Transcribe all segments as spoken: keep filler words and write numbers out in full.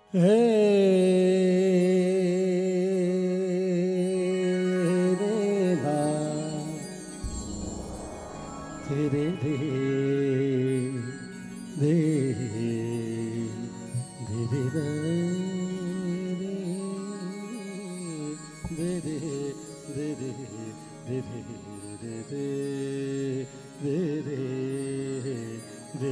तेरे दे दे दे दे दे दे दे दे दे दे दे दे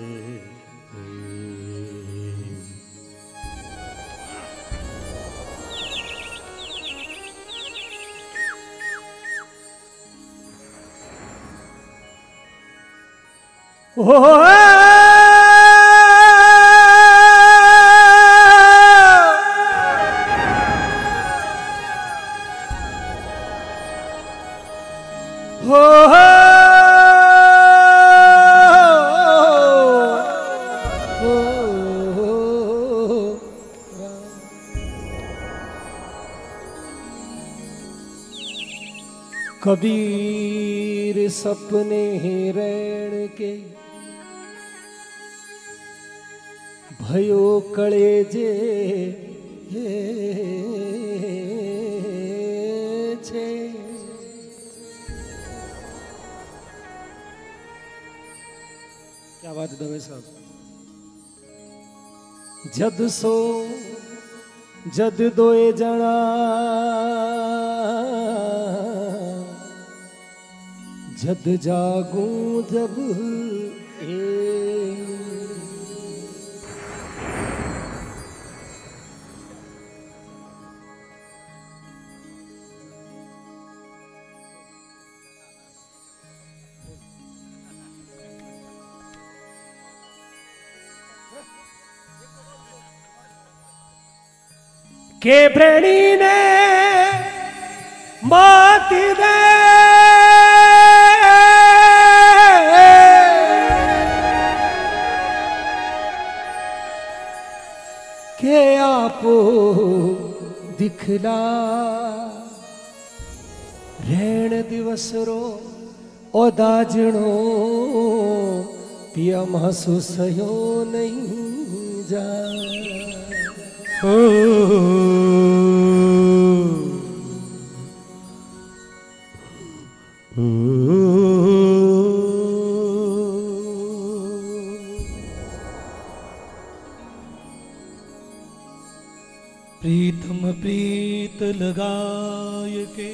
ओ कबीर सपने रैण के भयो कलेजे छे क्या बात है दवे साहब। जद सो जद दोए जना जद जागूं जब ए के प्रेणी ने माती दे के आपो दिखला रैण दिवस रो ओ दाजणो पिया महसूस हो नहीं जा ओ प्रीतम प्रीत लगाय के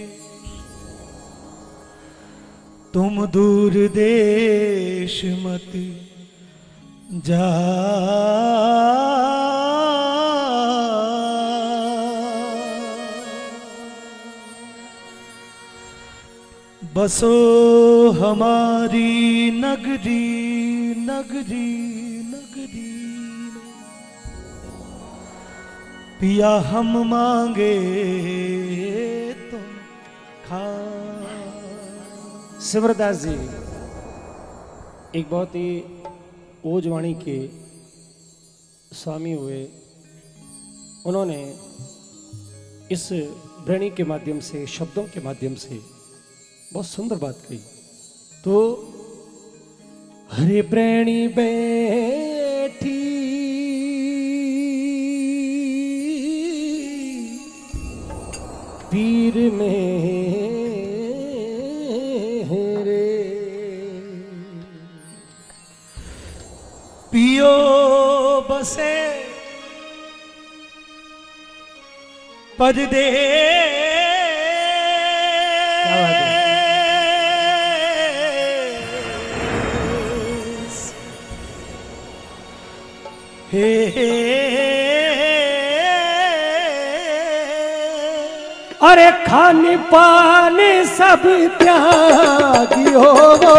तुम दूर देश मत जा बसो हमारी नगरी नगरी नगरी पिया हम मांगे तुम खा। शिवरदास जी एक बहुत ही ओजवाणी के स्वामी हुए, उन्होंने इस ध्वनि के माध्यम से शब्दों के माध्यम से बहुत सुंदर बात कही। तो हरे प्रेणी बैठी पीर में रे पियो बसे परदे हे अरे खाने पाने सब त्यागियो ओ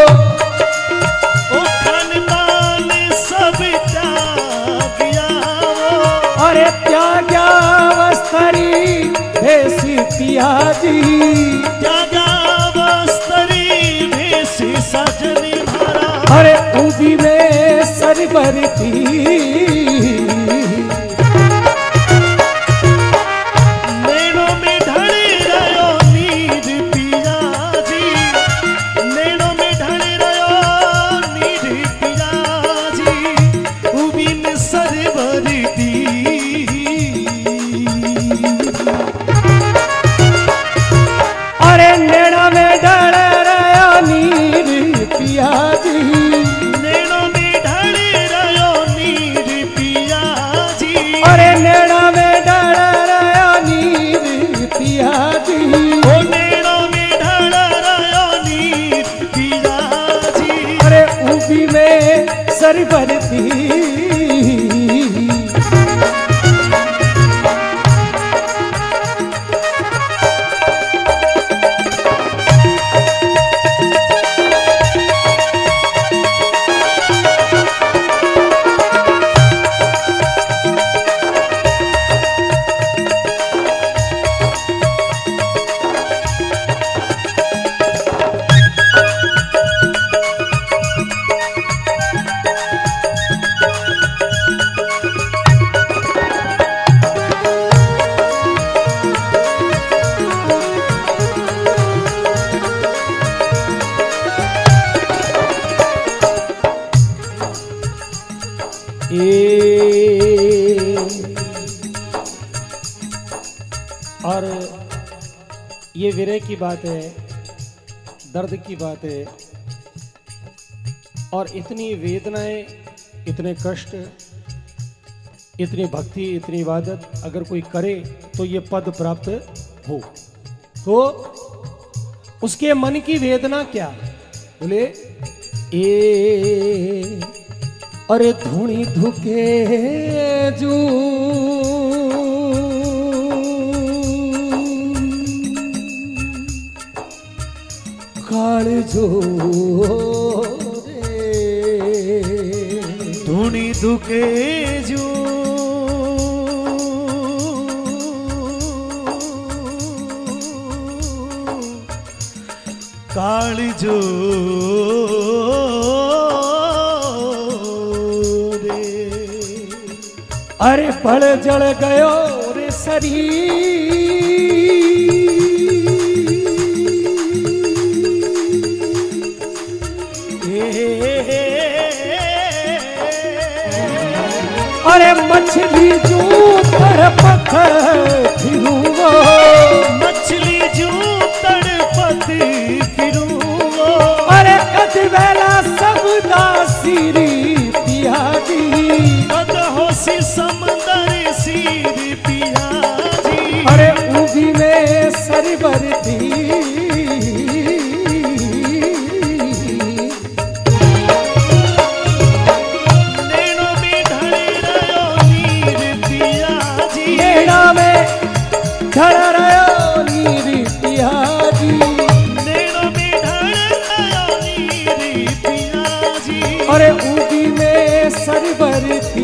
खाने पाने सब त्यागिया अरे त्याग्या वस्तरी भेसी पिया जी त्याग्या वस्तरी भेसी सजनी भरा अरे उदी में सरबरती सरवरती उबी में सरवर थी। और ये विरह की बात है, दर्द की बात है, और इतनी वेदनाएं, इतने कष्ट, इतनी भक्ति, इतनी इबादत अगर कोई करे तो ये पद प्राप्त हो, तो उसके मन की वेदना क्या? बोले ए अरे धूणी धुके जू काल जो रे धूणी धुके जू काल जो अरे पड़ जल गयो रे शरीर, अरे मछली जू तड़पत फिरूंगो, मछली जू तड़पत फिरूंगो, अरे कद वेला सब दासीरी पियादी, कद होसी समंदर सीरी पियाजी, अरे उभी में सरवर थी। ढल रयो नीरी पियाजी, नैनो में ढल रयो नीरी पियाजी, अरे उगी में सरवर थी।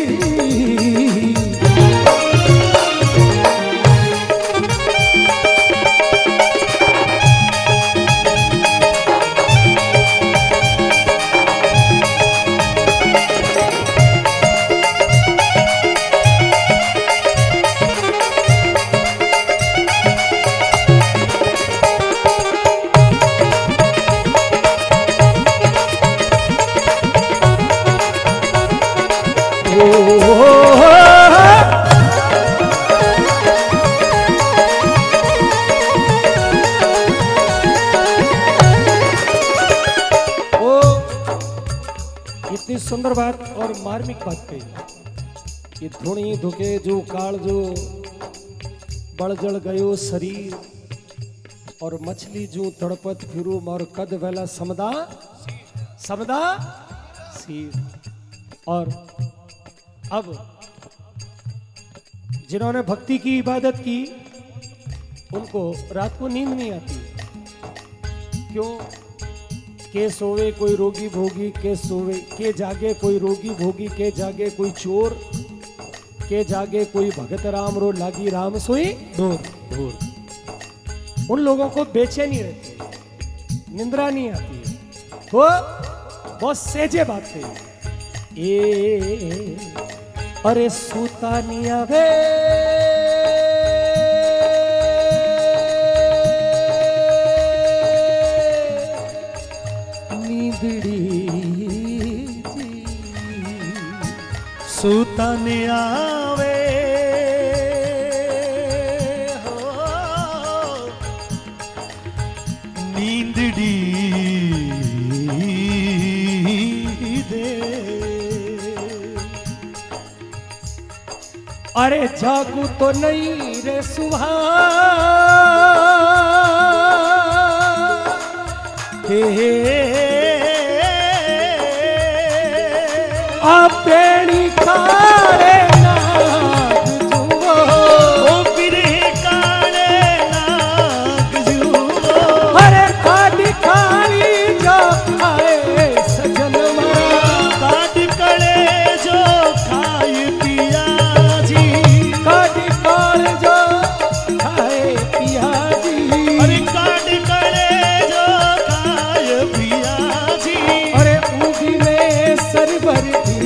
इतनी सुंदर बात और मार्मिक बात कही। ये धुणी धुके जो काल जो बड़ जल गयो शरीर, और मछली जो तड़पत फिरू और कद वेला समदा समदा सीर। और अब जिन्होंने भक्ति की इबादत की उनको रात को नींद नहीं आती। क्यों? के सोवे कोई रोगी भोगी, के सोवे के जागे कोई रोगी भोगी, के जागे कोई चोर, के जागे कोई भगत राम रो लागी राम सोई दूर दूर। उन लोगों को बेचैनी रहती है, निंद्रा नहीं आती है। तो बहुत सेजे बात है ए, अरे सूता नहीं आवे सूता ने आवे हो नींदड़ी दे, अरे जागू तो नहीं रे सुबह हे आप बेड़ी काले नाग जुओ ओ बिरह काले नाग जुओ अरे काटी काली जो खाए सजन मरा काट कले जो खाए पिया जी काटी काल जो खाए पिया जी अरे काट कले जो खाए पिया जी अरे ऊँगी में सरबर थी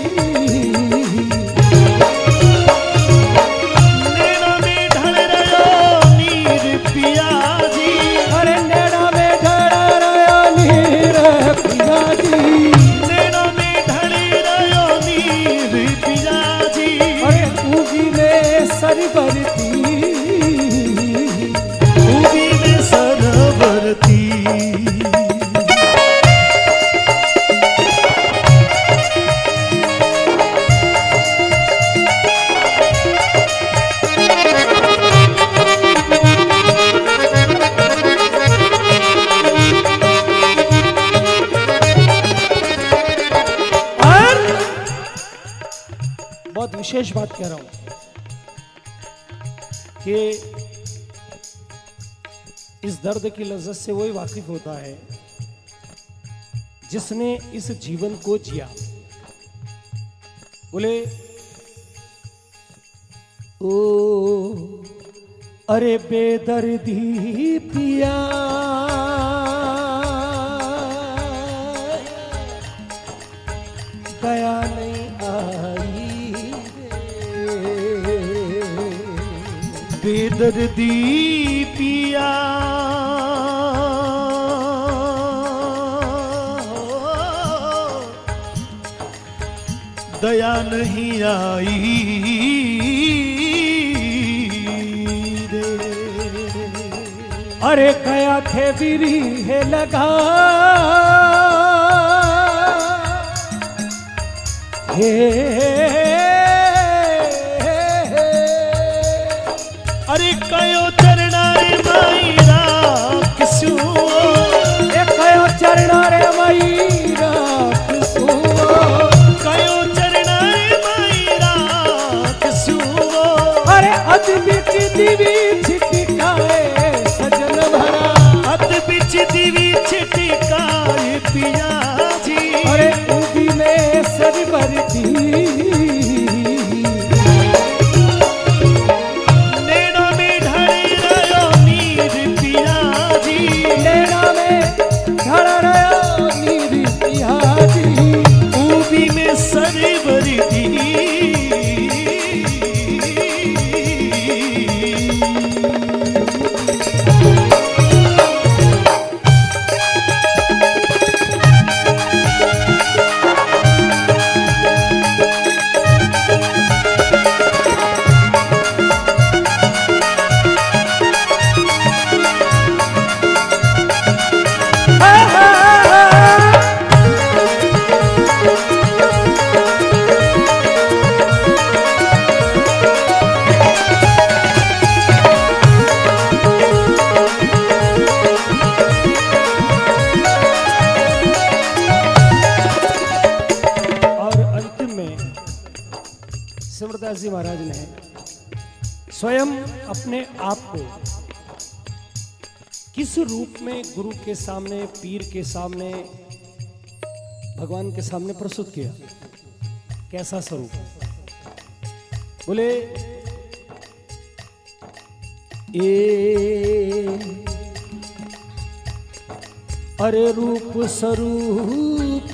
नैना में ढल रहो नीर पिया जी अरे नैना में ढल रहो नीर पिया जी नैना में ढल रहो नीर पिया जी अरे ऊँगी में सरबर थी ऊँगी में सरवर थी और बहुत विशेष बात कह रहा हूं कि इस दर्द की लज्जत से वही वाकिफ होता है जिसने इस जीवन को जिया। बोले ओ अरे बेदर्दी पिया दया नहीं आई रे बेदर्दी पिया दया नहीं आई रे अरे गया थे बिरी है लगा हे अरे कयो चरणा रे माईरा किसू ए कयो चरणा रे मईरा किसू कयो चरणा रे माईरा किसू अरे अद बिच दिवी छिटकाए सजन भरा अद बिच दिवी छिटकाए पिया जी अरे ऊँगी में सरबर थी नैना में ढल रहो नीर पिया जी नैना में ढल रहो नीर पिया जी ऊबी में सरवर दी सिमरदास जी महाराज ने स्वयं अपने आप को किस रूप में गुरु के सामने, पीर के सामने, भगवान के सामने प्रस्तुत किया? कैसा स्वरूप? बोले ए अरे रूप स्वरूप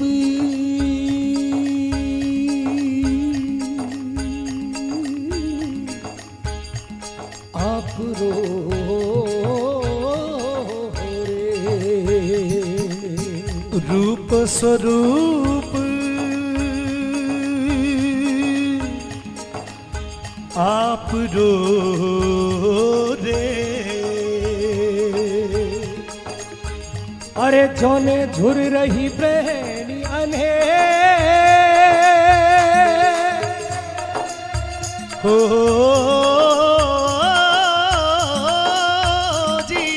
आप रो रे, रूप स्वरूप आप रो रे, अरे जोने झुर रही प्रेणी अने हो जी,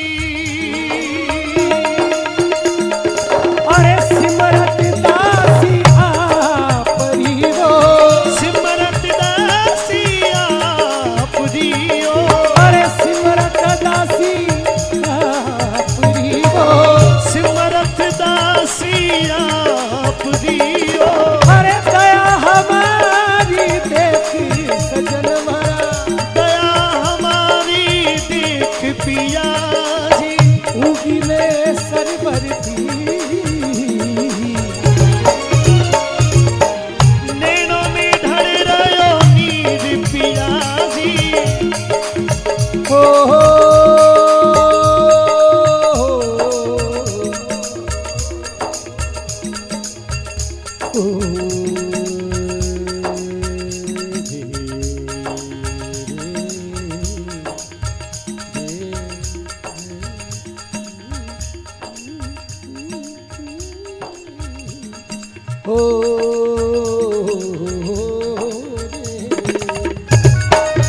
अरे सिमरत दासी आप हो